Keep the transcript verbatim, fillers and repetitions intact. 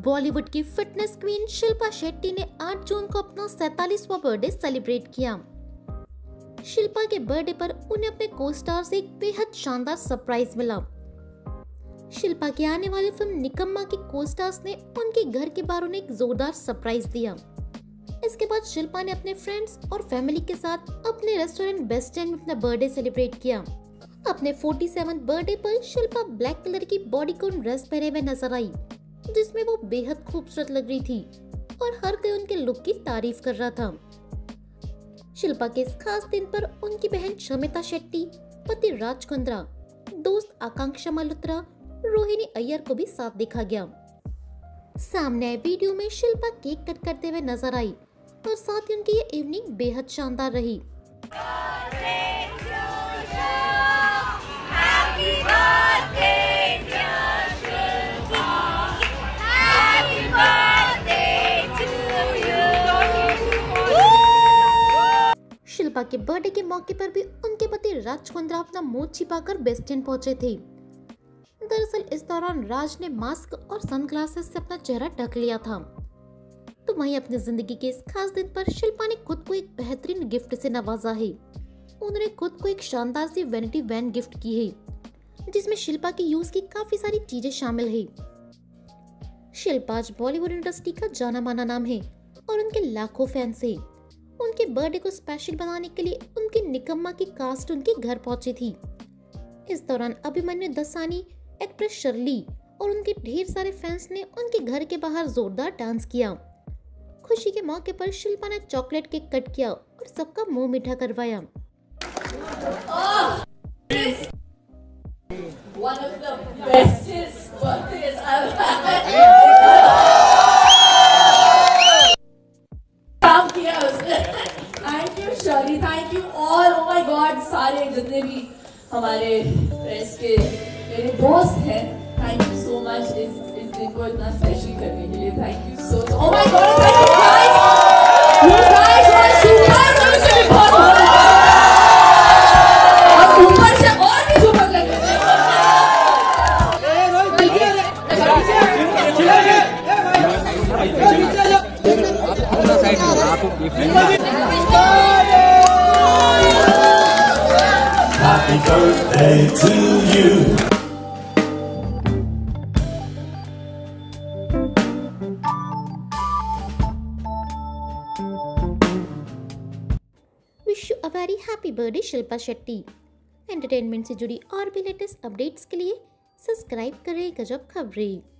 बॉलीवुड की fitness queen Shilpa Shetty ने आठ जून को अपना सैतालीसवां बर्थडे सेलिब्रेट किया। शिल्पा के बर्थडे पर उन्हें अपने को स्टार से एक बेहद शानदार सरप्राइज मिला। शिल्पा की आने वाली फिल्म निकम्मा के को स्टार्स ने उनके घर के बाहर उन्हें एक जोरदार सरप्राइज दिया। इसके बाद शिल्पा ने अपने फ्रेंड्स और फैमिली के साथ अपने रेस्टोरेंट बेस्ट एंड में अपना बर्थडे सेलिब्रेट किया। अपने सैंतालीसवें बर्थडे पर शिल्पा ब्लैक कलर की बॉडीकॉन ड्रेस पहने हुए नजर आई, जिसमें वो बेहद खूबसूरत लग रही थी और हर कोई उनके लुक की तारीफ कर रहा था। शिल्पा के इस खास दिन पर उनकी बहन शमिता शेट्टी, पति राज कुंद्रा, दोस्त आकांक्षा मल्होत्रा, रोहिणी अय्यर को भी साथ देखा गया। सामने आए वीडियो में शिल्पा केक कट करते हुए नजर आई और साथ ही उनकी ये इवनिंग बेहद शानदार रही। शिल्पा के बर्थडे के मौके पर भी उनके पति राज कुंद्रा अपना मुंह छिपाकर बेस्ट एंड पहुंचे थे। दरअसल इस दौरान राज ने मास्क और सनग्लासेस से अपना चेहरा ढक लिया था। तो वहीं अपनी जिंदगी के इस खास दिन पर शिल्पा ने खुद को एक बेहतरीन गिफ्ट से नवाजा है। उन्होंने खुद को एक शानदार सी वैनिटी वैन गिफ्ट की है, जिसमें शिल्पा की यूज की काफी सारी चीजें शामिल है। शिल्पा आज बॉलीवुड इंडस्ट्री का जाना माना नाम है और उनके लाखों फैंस है। उनके बर्थडे को स्पेशल बनाने के लिए उनकी निकम्मा की कास्ट उनके घर पहुंची थी। इस दौरान अभिमन्यु दसानी, एक्ट्रेस शर्ली और उनके ढेर सारे फैंस ने उनके घर के बाहर जोरदार डांस किया। खुशी के मौके पर शिल्पा ने चॉकलेट केक कट किया और सबका मुंह मीठा करवाया। One of the bestest birthdays I've had. काम किया उसने। Thank you Shirley, thank you all. Oh my God, सारे जितने भी हमारे प्रेस के मेरे दोस्त हैं, thank you so much इस इस दिन को इतना स्पेशल करने के लिए। Thank you so so. Oh my God, thank you guys. You guys are super super बहुत अब ऊपर से और भी super लग रहे हैं। Happy birthday to you. Wish you a very happy birthday Shilpa Shetty. Entertainment से जुड़ी और भी लेटेस्ट अपडेट्स के लिए सब्सक्राइब करें गजब खबरें।